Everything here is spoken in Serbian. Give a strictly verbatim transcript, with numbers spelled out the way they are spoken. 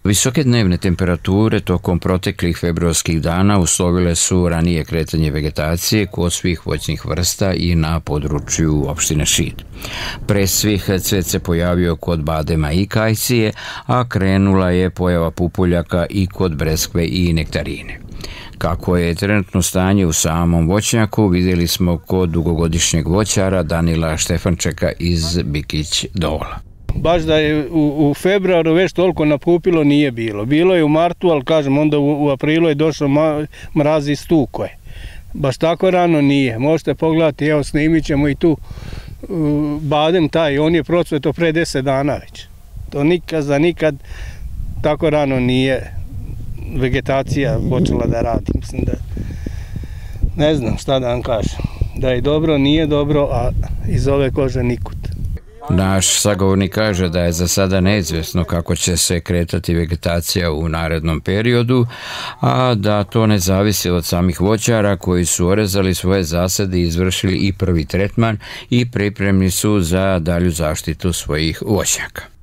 Visoke dnevne temperature tokom proteklih februarskih dana uslovile su ranije kretanje vegetacije kod svih voćnih vrsta i na području opštine Šid. Pre svih cvet se pojavio kod badema i kajsije, a krenula je pojava pupoljaka i kod breskve i nektarine. Kako je trenutno stanje u samom voćnjaku vidjeli smo kod dugogodišnjeg voćara Danila Štefančeka iz Bikić Dola. Baš da je u, u februaru već toliko napupilo nije bilo. Bilo je u martu, ali kažem onda u, u aprilu je došlo ma, mraz i stuko je. Baš tako rano nije. Možete pogledati, evo snimit ćemo i tu uh, badem taj, on je procveto pre deset dana već. To nikad za nikad tako rano nije vegetacija počela da radi. Mislim da ne znam šta da vam kažem. Da je dobro, nije dobro, a iz ove kože nikud. Naš sagovornik kaže da je za sada neizvjesno kako će se kretati vegetacija u narednom periodu, a da to ne zavisi od samih voćara koji su orezali svoje zasade i izvršili i prvi tretman i pripremni su za dalju zaštitu svojih voćnjaka.